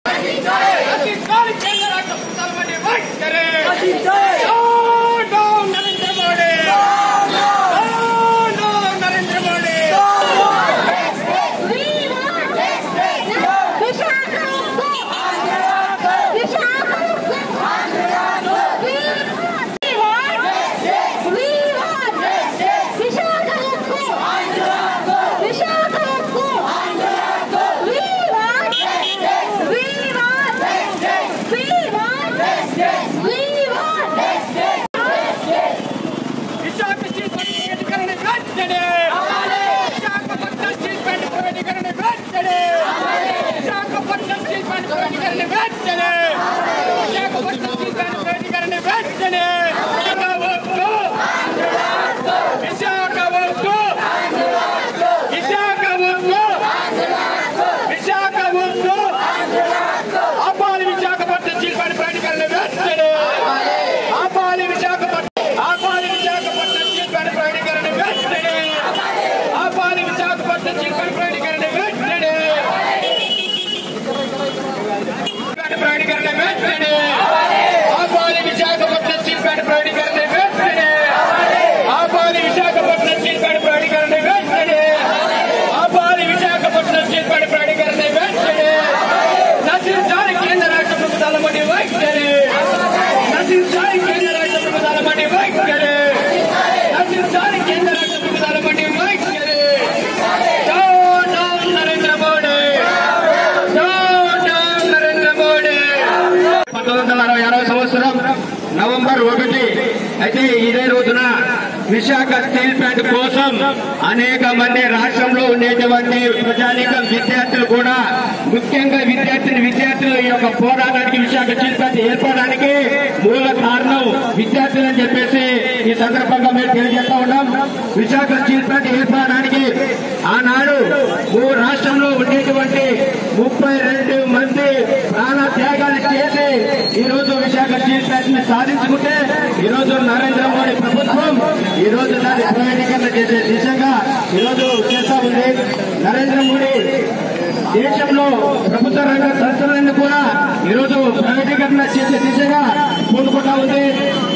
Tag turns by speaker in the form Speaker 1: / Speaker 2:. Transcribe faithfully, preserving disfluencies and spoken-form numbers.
Speaker 1: November ఒకటి అయితే ఇదే రోజున విశాఖ స్టీల్ ప్లాంట్ కోసం అనేక మంది రాష్ట్రంలో ఉండేటువంటి ప్రజానీకం విద్యార్థులు కూడా ముఖ్యంగా విద్యార్థిని విద్యార్థులు ఈ యొక్క పోరాటానికి విశాఖ స్టీల్ ప్లాంట్ ఏర్పడడానికి మూల కారణం విద్యార్థులు అని చెప్పేసి ఈ సందర్భంగా మేము తెలియజేస్తా ఉన్నాం. విశాఖ స్టీల్ ప్లాంట్ ఏర్పడడానికి ఆనాడు రాష్ట్రంలో ఉండేటువంటి ముప్పై రెండు మంది ప్రాణ త్యాగాలు చేసి ఈ రోజు విశాఖ స్టీల్ ప్లాంట్ ని సాధించుకుంటే ఈ రోజు నరేంద్ర మోడీ ప్రభుత్వం ఈ రోజు దాన్ని ప్రైవేటీకరణ చేసే దిశగా ఈ రోజు చేస్తా ఉంది. నరేంద్ర మోడీ దేశంలో ప్రభుత్వ రంగ సంస్థలన్నీ కూడా ఈ రోజు ప్రైవేటీకరణ చేసే దిశగా పూనుకుంటా ఉంది.